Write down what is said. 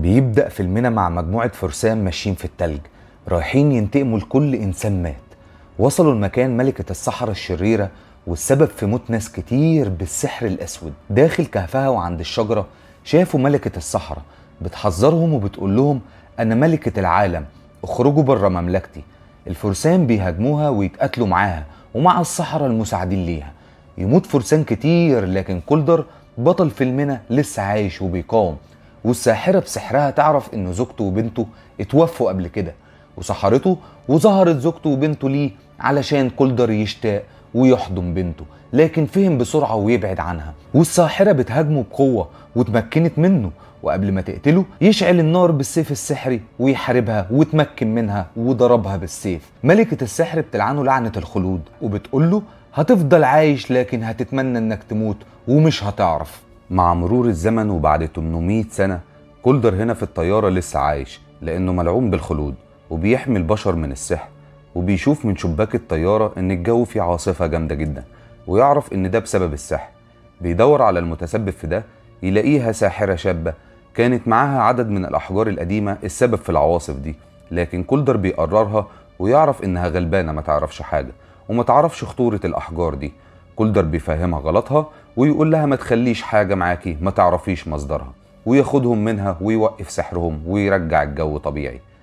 بيبدأ فيلمنا مع مجموعة فرسان ماشيين في التلج، رايحين ينتقموا لكل إنسان مات. وصلوا المكان ملكة الصحراء الشريرة، والسبب في موت ناس كتير بالسحر الأسود. داخل كهفها وعند الشجرة شافوا ملكة الصحراء بتحذرهم وبتقول لهم: أنا ملكة العالم، اخرجوا بره مملكتي. الفرسان بيهاجموها ويتقاتلوا معاها ومع الصحراء المساعدين ليها. يموت فرسان كتير، لكن كولدر بطل فيلمنا لسه عايش وبيقاوم. والساحرة بسحرها تعرف إن زوجته وبنته اتوفوا قبل كده، وسحرته وظهرت زوجته وبنته ليه علشان كولدر يشتاق ويحضن بنته، لكن فهم بسرعة ويبعد عنها. والساحرة بتهاجمه بقوة وتمكنت منه، وقبل ما تقتله يشعل النار بالسيف السحري ويحاربها وتمكن منها وضربها بالسيف. ملكة السحر بتلعنه لعنة الخلود وبتقوله: هتفضل عايش لكن هتتمنى انك تموت ومش هتعرف. مع مرور الزمن وبعد 800 سنة، كولدر هنا في الطيارة لسه عايش لأنه ملعون بالخلود وبيحمي البشر من السحر. وبيشوف من شباك الطيارة إن الجو فيه عاصفة جامدة جدا، ويعرف إن ده بسبب السحر. بيدور على المتسبب في ده، يلاقيها ساحرة شابة كانت معاها عدد من الأحجار القديمة السبب في العواصف دي. لكن كولدر بيقررها ويعرف إنها غلبانة ما تعرفش حاجة وما تعرفش خطورة الأحجار دي. كولدر بيفهمها غلطها ويقول لها: ما تخليش حاجة معاكي ما تعرفيش مصدرها، وياخدهم منها ويوقف سحرهم ويرجع الجو طبيعي.